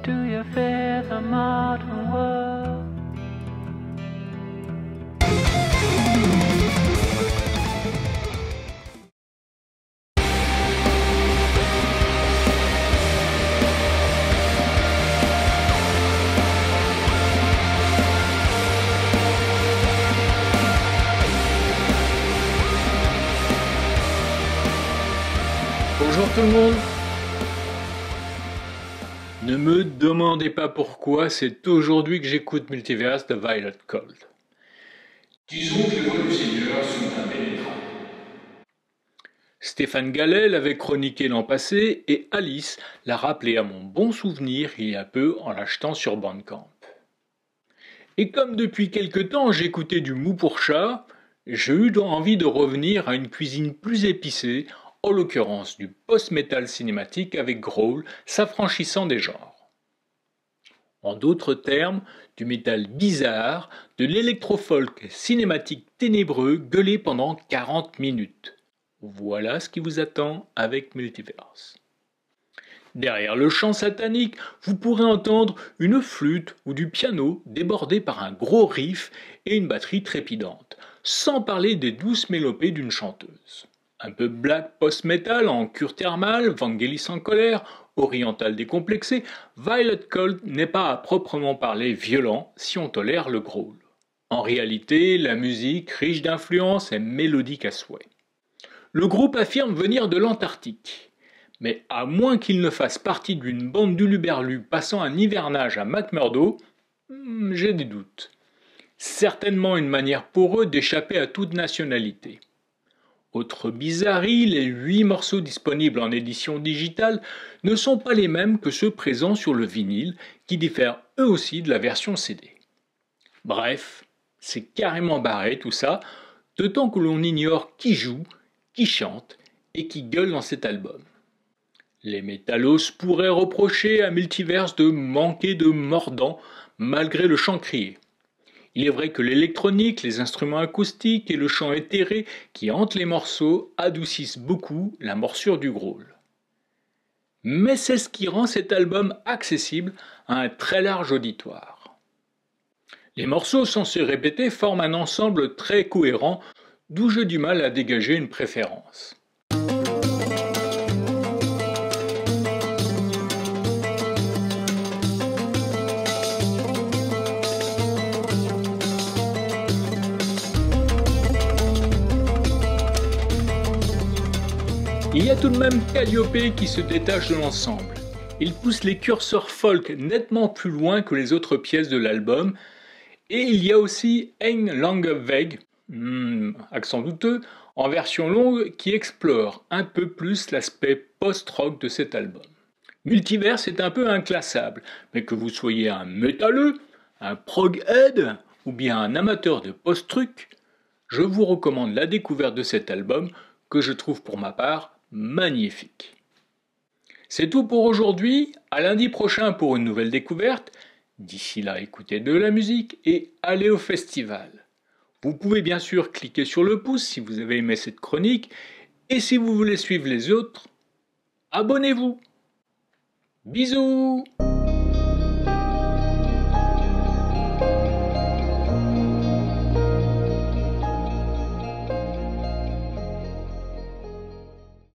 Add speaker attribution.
Speaker 1: Do you fear the modern world?
Speaker 2: Bonjour tout le monde. Ne me demandez pas pourquoi, c'est aujourd'hui que j'écoute Multiverse de Violet Cold. Disons que les voix du Seigneur sont impénétrables. Stéphane Gallet l'avait chroniqué l'an passé et Alice l'a rappelé à mon bon souvenir il y a peu en l'achetant sur Bandcamp. Et comme depuis quelque temps j'écoutais du mou pour chat, j'ai eu envie de revenir à une cuisine plus épicée, en l'occurrence du post-metal cinématique avec Growl s'affranchissant des genres. En d'autres termes, du métal bizarre, de l'électrofolk cinématique ténébreux gueulé pendant 40 minutes. Voilà ce qui vous attend avec Multiverse. Derrière le chant satanique, vous pourrez entendre une flûte ou du piano débordé par un gros riff et une batterie trépidante, sans parler des douces mélopées d'une chanteuse. Un peu black post-metal en cure thermale, Vangelis en colère, oriental décomplexé, Violet Cold n'est pas à proprement parler violent si on tolère le growl. En réalité, la musique, riche d'influences, est mélodique à souhait. Le groupe affirme venir de l'Antarctique, mais à moins qu'il ne fasse partie d'une bande d'huluberlus passant un hivernage à McMurdo, j'ai des doutes. Certainement une manière pour eux d'échapper à toute nationalité. Autre bizarrerie, les 8 morceaux disponibles en édition digitale ne sont pas les mêmes que ceux présents sur le vinyle, qui diffèrent eux aussi de la version CD. Bref, c'est carrément barré tout ça, d'autant que l'on ignore qui joue, qui chante et qui gueule dans cet album. Les métallos pourraient reprocher à Multiverse de manquer de mordant malgré le chant crié. Il est vrai que l'électronique, les instruments acoustiques et le chant éthéré qui hantent les morceaux adoucissent beaucoup la morsure du growl. Mais c'est ce qui rend cet album accessible à un très large auditoire. Les morceaux censés répéter forment un ensemble très cohérent, d'où j'ai du mal à dégager une préférence. Il y a tout de même Calliope qui se détache de l'ensemble. Il pousse les curseurs folk nettement plus loin que les autres pièces de l'album, et il y a aussi Ein Lange Weg, accent douteux, en version longue qui explore un peu plus l'aspect post-rock de cet album. Multiverse est un peu inclassable, mais que vous soyez un métalleux, un prog-head ou bien un amateur de post-truc, je vous recommande la découverte de cet album que je trouve pour ma part magnifique. C'est tout pour aujourd'hui, à lundi prochain pour une nouvelle découverte. D'ici là, écoutez de la musique et allez au festival. Vous pouvez bien sûr cliquer sur le pouce si vous avez aimé cette chronique, et si vous voulez suivre les autres, abonnez-vous. Bisous!